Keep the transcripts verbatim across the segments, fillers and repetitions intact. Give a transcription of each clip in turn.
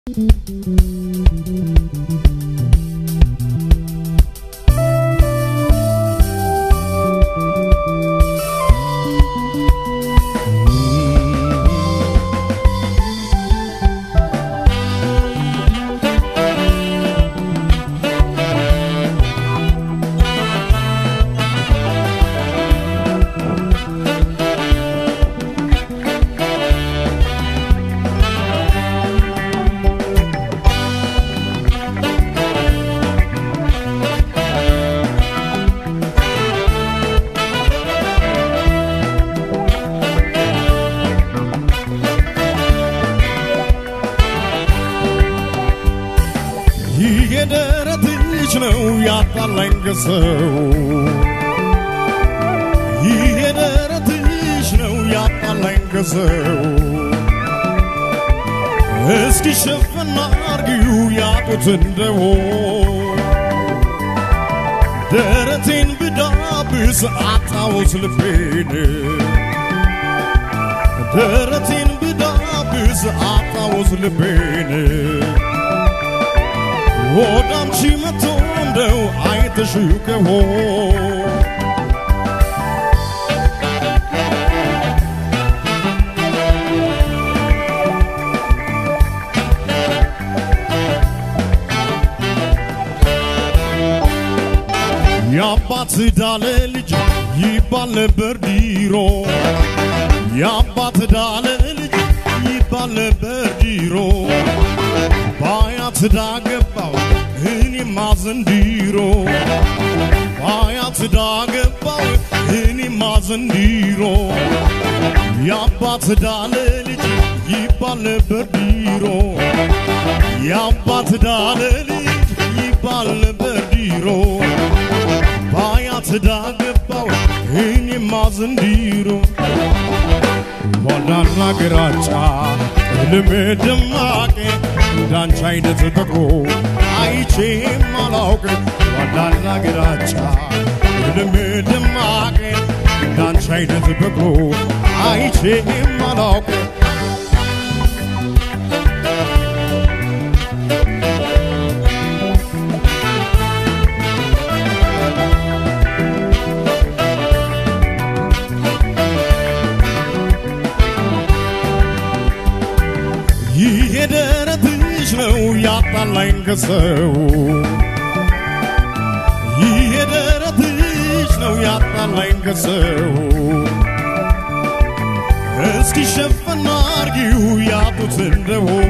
Eski şefenler giyu yapıtında o Deretin bidabız atavuz lifini Deretin bidabız atavuz lifini Odam çimetonda ayta şuke o Yabat dalelic yibal berdiro Yabat dalelic yibal berdiro Bayat dagbaw hini mazendiro Bayat dagbaw hini mazendiro Yabat dalelic yibal berdiro Yabat dalelic yibal berdiro Bayat dagbaw hini mazendiro Wadana giracha elme demake Dan chayde tbako aiche malauke Wadana giracha elme demake Dan chayde tbako aiche malauke Yatalay kızıv Yederatış no yatalay kızıv Eski şefenler giyu yapıtında o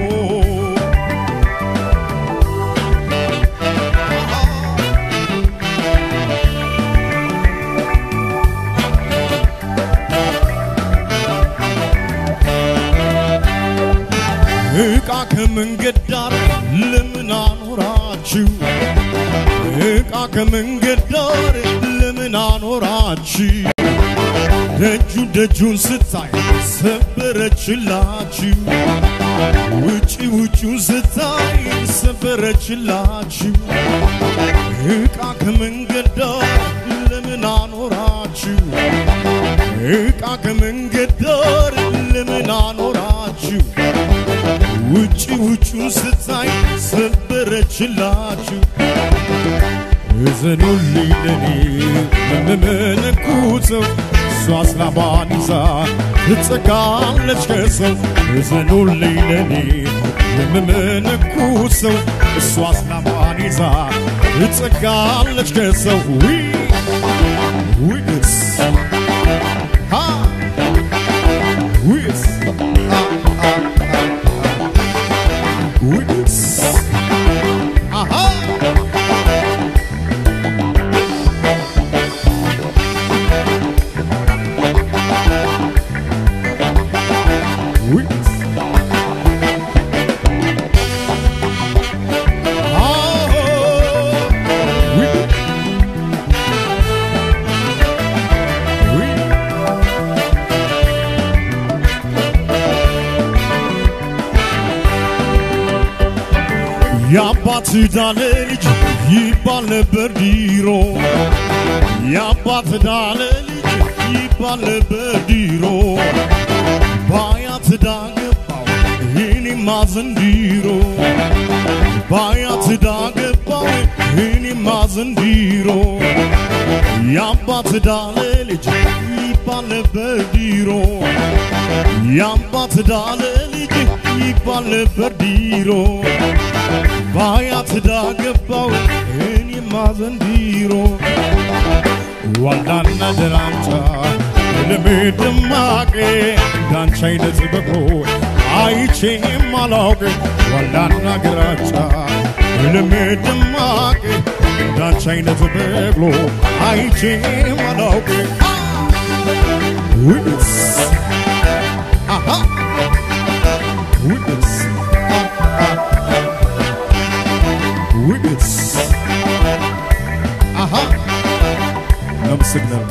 Eka kemengedar lemna norachu Eka kemengedar lemna norachu Deju dejun sitay seberechilachu Uchi uchi sitay seberechilachu Eka kemengedar lemna norachu Eka kemengedar lemna norachu Uchi uchi sitay seberechilachu Ezenulli leni memene kuzo Swasla baniza tsagalech keso Ezenulli leni memene kuzo Swasla baniza tsagalech keso We We is Ha We is Ha Witness. Aha. Witness. Yabat dalelic yibal berdiro Yabat dalelic yibal berdiro Bayat dagbaw hini Any mazandiro Bayat dagbaw Any mazandiro Yambat dalelij Ipale berdiro Yambat dalelij Ipale berdiro Bayat dagbaw Any mazandiro Walana deranta Lemedmake Dan China zibako Aiche malauke Walana gracha Lemedmake Dan China zibako Aiche malauke Witness Aha Witness Witness Aha Number signal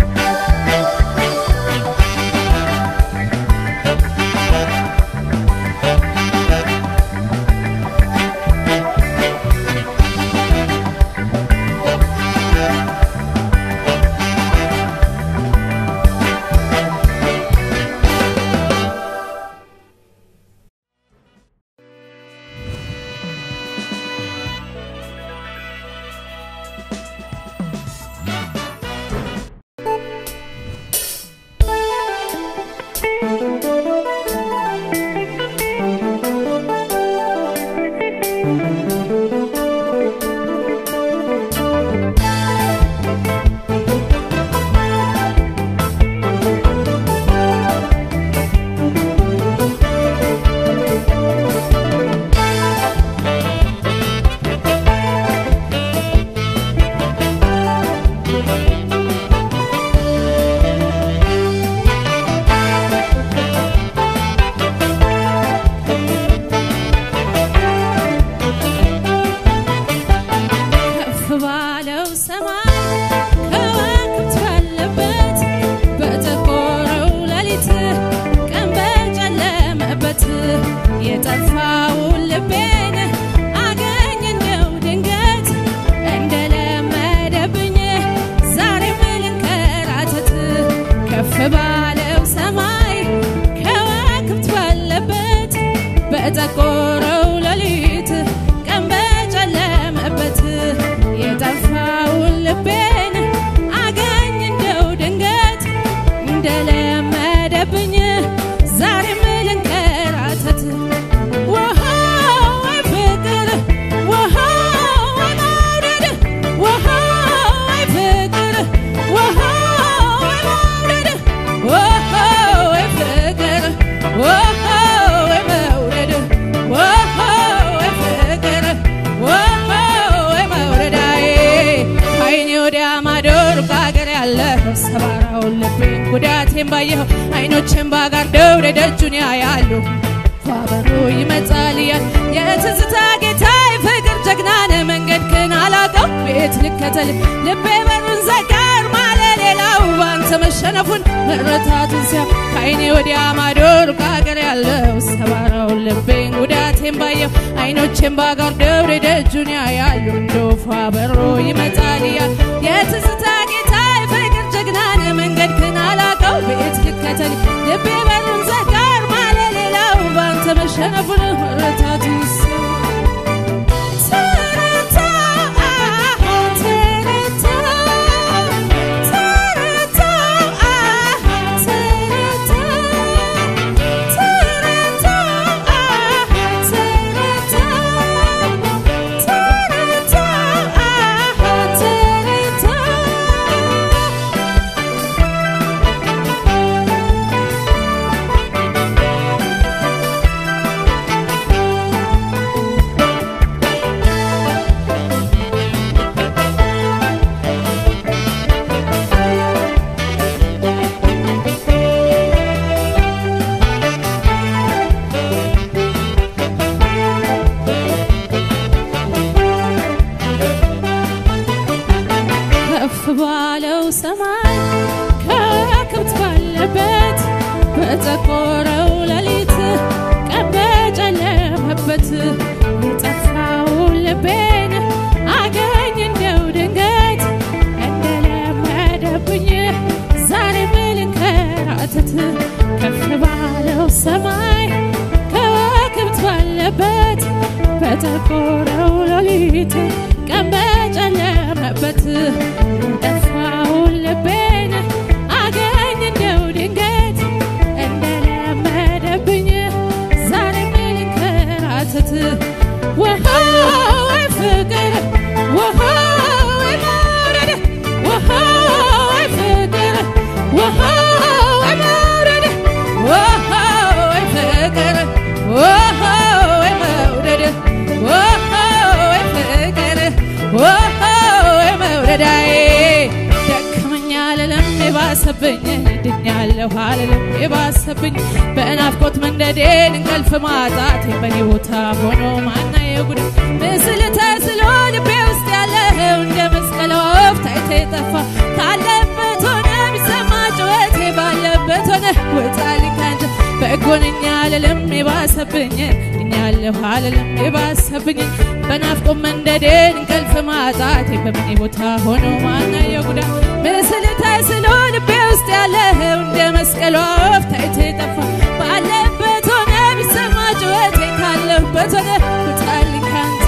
ጠቆረው ሌሊት ቀን በጨለመበት ጠፋው ልቤን አገኝ እንደው ድንገት እንደለመደብኝ ዛሬም ልንከራተት ወሃው ፍቅር ወሃው መውረድ ወሃው ፍቅር ወሃው መውረድ ወሃው ፍቅር ወሃው መውረድ ወሃው ፍቅር ወሃው መውረድ ደከመኛ ለለም ይባሰብኝ ድኛለሁ አልልም ይባሰብኝ በናፍቆት መንደዴን እንቅልፍ ማጣት በኔ ቦታ ሆኖ ማና የጉድ ምስል ተስሎ ልቤ ውስጥ ያለው እንደ መስቀል ወፍ ታይቶ ጠፋ ካለበት ሆነ ቢሰማ ጩኸቴ ባለበት ሆነ ወጣልኝ ካንተ በጎነኛ ለለም ይባሰብኝ ድኛለሁ አልልም ይባሰብኝ በናፍቆት መንደዴን እንቅልፍ ማጣት በኔ ቦታ ሆኖ ማና የጉድ ምስል ተስሎ ልቤ ውስጥ ያለው እንደ መስቀል ወፍ ታይቶ ጠፋ ባለበት ሆነ ቢሰማ ጩኸቴ ካለበት ሆነ ወጣልኝ ካንተ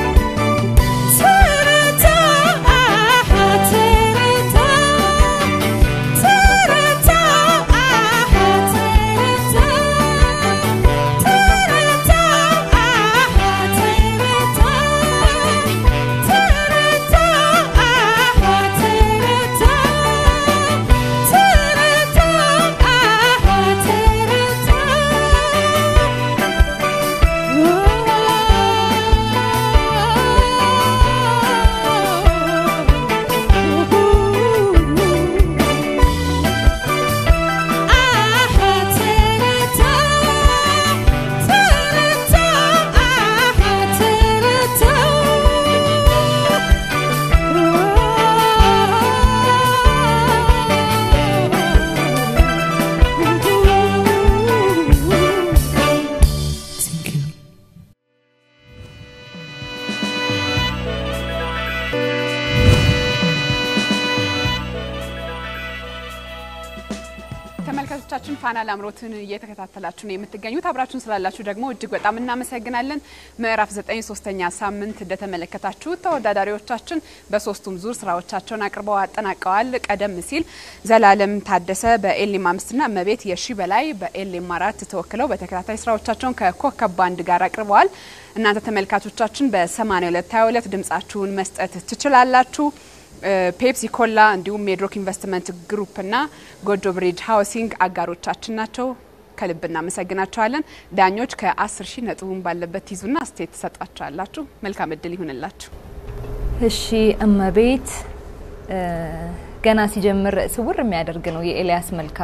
ተመልካቾቻችን ፋና ላምሮትን እየተከታተላችሁ ነው የምትገኙት አብራችሁን ስላላችሁ ደግሞ እጅግ በጣም እናመሰግናለን ምዕራፍ ዘጠኝ ሶስተኛ ሳምንት እንደተመለከታችሁ ተወዳዳሪዎቻችን በሶስቱም ዙር ስራዎቻቸውን አቅርበው አጠናቀዋል ቀደም ሲል ዘላለም ታደሰ በኤልኤም አምስት እና መቤት የሺ በላይ በኤልኤም አራት ተወክለው በተከታታይ ስራዎቻቸውን ከኮከብ ባንድ ጋር አቅርበዋል እናንተ ተመልካቾቻችን በ8222 ድምጻችሁን መስጠት ትችላላችሁ ፔፕሲ ኮላ እንዲሁም ሜድሮክ ኢንቨስትመንት ግሩፕ እና ጎጆ ብሪጅ ሃውሲንግ አጋሮቻችን ናቸው ከልብና መሰግናቸዋለን ዳኞች ከ10 ሺህ ነጥቡን ባለበት ይዙና ስቴት ተሰጣቻላችሁ መልካም እድል ይሁንላችሁ እሺ እመቤት ገና ሲጀምር ስውር የሚያደርግ ነው የኤልያስ መልካ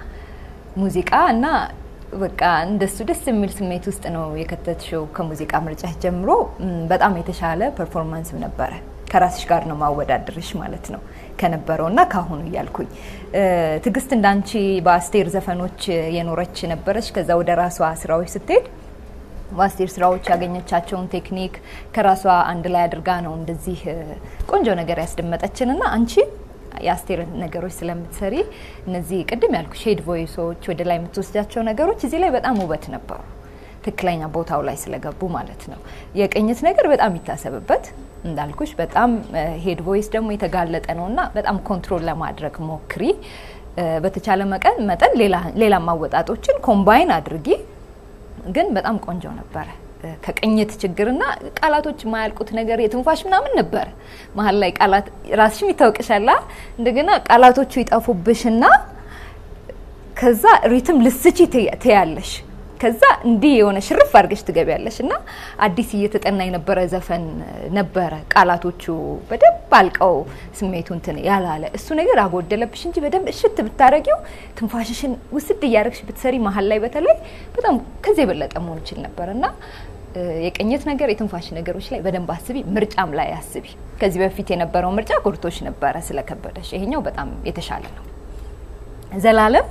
ሙዚቃ እና በቃ እንደሱ ደስ የሚል ስሜት ውስጥ ነው የከተትሽው ከሙዚቃ ምርጫ ጀምሮ በጣም የተሻለ ፐርፎርማንስ ነበር ከራስሽ ጋር ነው ማወዳደርሽ ማለት ነው ከነበረውና ካሁኑ ይያልኩኝ ትግስት እንዳንቺ በአስቴር ዘፈኖች የኖረች ነበርሽ ከዛ ወደ ራሷ ስራዎች ስትሄድ በአስቴር ስራዎች ያገኘቻቸውን ቴክኒክ ከራሷ አንድ ላይ አድርጋ ነው እንደዚህ ቆንጆ ነገር ያስደመጠችንና አንቺ የአስቴር ነገሮች ስለምትሰሪ እነዚህ ቅድም ያልኩሽ ሼድ ቮይሶች ወደ ላይ የምትወስዳቸው ነገሮች እዚህ ላይ በጣም ውበት ነበሩ ትክክለኛ ቦታው ላይ ስለገቡ ማለት ነው የቀኝት ነገር በጣም ይታሰብበት እንዳልኩሽ በጣም ሄድ ቮይስ ደግሞ የተጋለጠ ነውና በጣም ኮንትሮል ለማድረግ ሞክሪ በተቻለ መጠን መጠን ሌላ ሌላ ማወጣጦችን ኮምባይን አድርጊ ግን በጣም ቆንጆ ነበር ከቀኝት ችግርና ቃላቶች ማያልቁት ነገር የትንፋሽ ምናምን ነበር መሃል ላይ ቃላት ራስሽም ይታወቅሻላ እንደገና ቃላቶቹ ይጣፉብሽና ከዛ ሪትም ልስቺ ተያለሽ ከዛ እንዲ የሆነ ሽርፍ አድርገሽ ትገቢያለሽና አዲስ እየተጠና የነበረ ዘፈን ነበረ ቃላቶቹ በደንብ አልቀው ስሜቱን እንትን ያላለ እሱ ነገር አጎደለብሽ እንጂ በደንብ እሽት ብታረጊው ትንፋሽሽን ውስድ ያርግሽ ብትሰሪ መሃል ላይ በተለይ በጣም ከዚህ የበለጠ መሆን ይችላል ነበርና የቀኝት ነገር የትንፋሽ ነገሮች ላይ በደንብ አስቢ ምርጫም ላይ አስቢ ከዚህ በፊት የነበረው ምርጫ ጎርቶሽ ነበረ ስለከበደሽ ይሄኛው በጣም የተሻለ ነው ዘላለም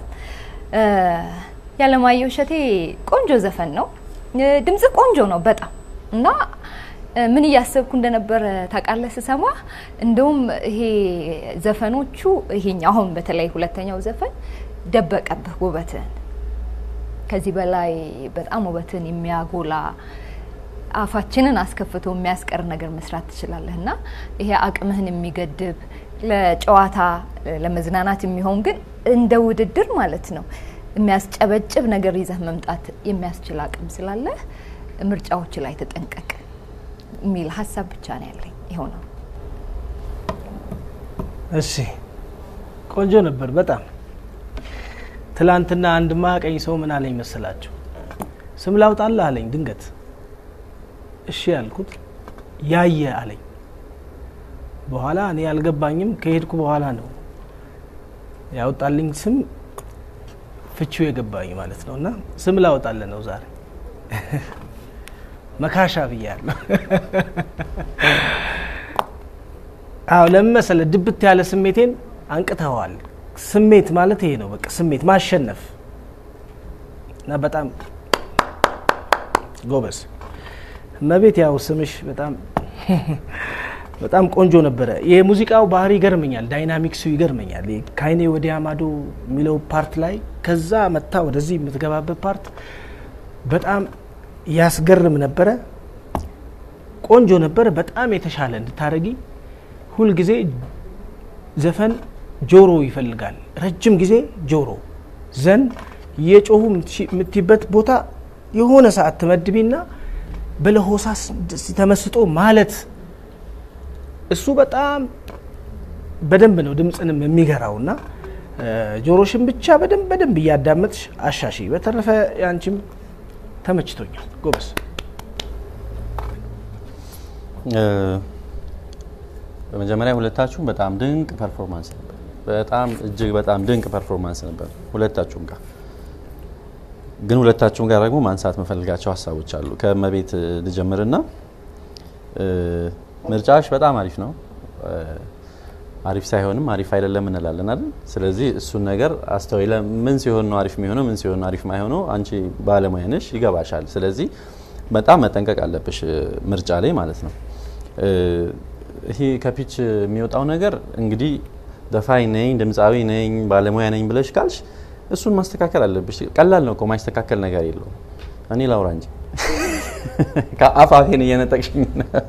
ያለማየሁ ሸቴ ቆንጆ ዘፈን ነው ድምጽ ቆንጆ ነው በጣም እና ምን ያሰብኩ እንደነበር ታቃለህ ሰማ እንደውም ይሄ ዘፈኖቹ ይሄኛው አሁን በተለይ ሁለተኛው ዘፈን ደበቀብህ ውበትን ከዚህ በላይ በጣም ውበትን የሚያጎላ አፋችንን አስከፍቶ የሚያስቀር ነገር መስራት ትችላለህና ይሄ አቅምህን የሚገድብ ለጨዋታ ለመዝናናት የሚሆን ግን እንደ ውድድር ማለት ነው የሚያስጨበጭብ ነገር ይዘህ መምጣት የሚያስችል አቅም ስላለ ምርጫዎች ላይ ተጠንቀቅ ሚል ሐሳብ ብቻ ነው ያለኝ ይሄው ነው እሺ ቆንጆ ነበር በጣም ትላንትና አንድ ማቀኝ ሰው ምን አለኝ መሰላችሁ ስም ላውጣልህ አለኝ ድንገት እሺ ያልኩት ያየ አለኝ በኋላ እኔ ያልገባኝም ከሄድኩ በኋላ ነው ያውጣልኝ ስም ፍቺው የገባኝ ማለት ነውና ስም ላውጣልህ ነው ዛሬ መካሻ ብያለሁ አው ለምሳሌ ድብት ያለ ስሜቴን አንቅተዋል ስሜት ማለት ይሄ ነው በቃ ስሜት ማሸነፍ እና በጣም ጎበስ መቤት ያው ስምሽ በጣም በጣም ቆንጆ ነበር የሙዚቃው ባህሪ ይገርመኛል ዳይናሚክሱ ይገርመኛል ካይኔ ወዲያ ማዶ ሚለው ፓርት ላይ ከዛ መጣ ወደዚህ የምትገባበት ፓርት በጣም ያስገርም ነበር ቆንጆ ነበር በጣም የተሻለ እንድታረጊ ሁሉ ጊዜ ዘፈን ጆሮ ይፈልጋል ረጅም ጊዜ ጆሮ ዘን የጮሁ ምትይበት ቦታ የሆነ ሰዓት ተመድቢና በለሆሳስ ተመስጦ ማለት እሱ በጣም በደንብ ነው ድምጽንም የሚገራውና ጆሮሽን ብቻ በደንብ በደንብ ያዳመጥሽ አሻሺ በተረፈ ያንቺም ተመችቶኛል ጎበስ በመጀመሪያ ሁለታችሁም በጣም ድንቅ ፐርፎርማንስ ነበር በጣም እጅግ በጣም ድንቅ ፐርፎርማንስ ነበር ሁለታችሁም ጋር ግን ሁለታችሁም ጋር ደግሞ ማንሳት መፈልጋቸው ሐሳቦች አሉ ከመቤት ልጀምርና ምርጫሽ በጣም አሪፍ ነው አሪፍ ሳይሆንም አሪፍ አይደለም እንላለን አይደል ስለዚህ እሱ ነገር አስተውለ ምን ሲሆን ነው አሪፍ የሚሆነው ምን ሲሆን ነው አሪፍ ማይሆነው አንቺ ባለሙያ ነሽ ይገባሻል ስለዚህ በጣም መጠንቀቅ አለብሽ ምርጫ ላይ ማለት ነው ይሄ ከፒች የሚወጣው ነገር እንግዲህ ደፋይ ነኝ ድምጻዊ ነኝ ባለሙያ ነኝ ብለሽ ካልሽ እሱን ማስተካከል አለብሽ ቀላል ነው እኮ ማስተካከል ነገር የለው እኔ ላውራ እንጂ ካፋፌን እየነጠቅሽኝ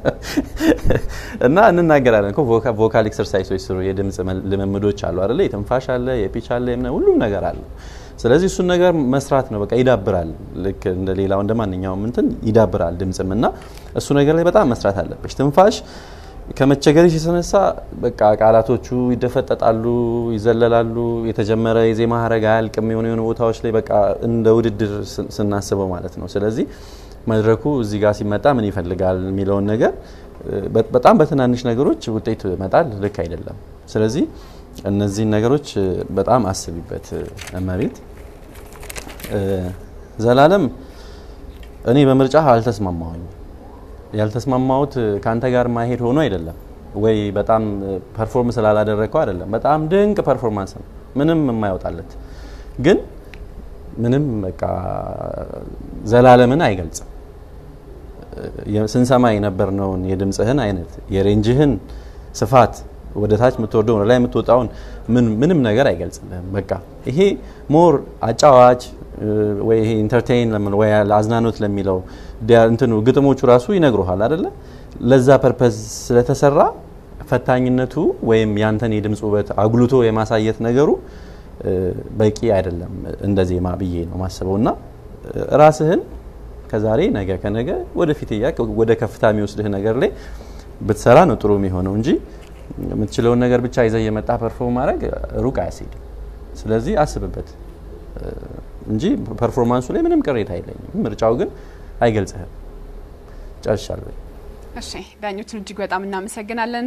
እና እንናገራለን እኮ ቮካል ኤክሰርሳይሶች ስሩ የድምጽ ልምምዶች አሉ አይደል የትንፋሽ አለ የፒች አለ የምን ሁሉ ነገር አለ ስለዚህ እሱን ነገር መስራት ነው በቃ ይዳብራል ልክ እንደ ሌላው እንደማንኛውም እንትን ይዳብራል ድምጽምና እሱ ነገር ላይ በጣም መስራት አለብሽ ትንፋሽ ከመቸገርሽ የተነሳ በቃ ቃላቶቹ ይደፈጠጣሉ ይዘለላሉ የተጀመረ የዜማ ሐረግ አልቅም የሆነ የሆነ ቦታዎች ላይ በቃ እንደ ውድድር ስናስበው ማለት ነው ስለዚህ መድረኩ እዚህ ጋር ሲመጣ ምን ይፈልጋል የሚለው ነገር በጣም በትናንሽ ነገሮች ውጤት መጣል ልክ አይደለም ስለዚህ እነዚህ ነገሮች በጣም አስቢበት እመቤት ዘላለም እኔ በምርጫ አልተስማማሁኝ ያልተስማማሁት ካንተ ጋር ማሄድ ሆኖ አይደለም ወይ በጣም ፐርፎርም ስላላደረከው አይደለም በጣም ድንቅ ፐርፎርማንስ ነው ምንም የማይወጣለት ግን ምንም በቃ ዘላለምን አይገልጽም ስንሰማ የነበርነው የድምጽህን አይነት የሬንጅህን ስፋት ወደታች ምትወርደው ወደ ላይ ምትወጣውን ምን ምንም ነገር አይገልጽልህም በቃ ይሄ ሞር አጫዋች ወይ ይሄ ኢንተርቴይን ለምን ወይ አዝናኖት ለሚለው እንትኑ ግጥሞቹ ራሱ ይነግሩሃል አይደለ ለዛ ፐርፐዝ ስለተሰራ ፈታኝነቱ ወይም ያንተን የድምጽ ውበት አጉልቶ የማሳየት ነገሩ በቂ አይደለም እንደዚህማ ብዬ ነው ማሰበውና ራስህን ከዛሬ ነገ ከነገ ወደፊት ያክ ወደ ከፍታ የሚወስድህ ነገር ላይ ብትሰራ ነው ጥሩ የሚሆነው እንጂ የምትችለው ነገር ብቻ ይዘህ የመጣ ፐርፎርም ማድረግ ሩቅ አይሰድም ስለዚህ አስብበት እንጂ ፐርፎርማንሱ ላይ ምንም ቅሬታ የለኝም ምርጫው ግን አይገልጽህም ጨርሻለሁ እሺ ዳኞችን እጅግ በጣም እናመሰግናለን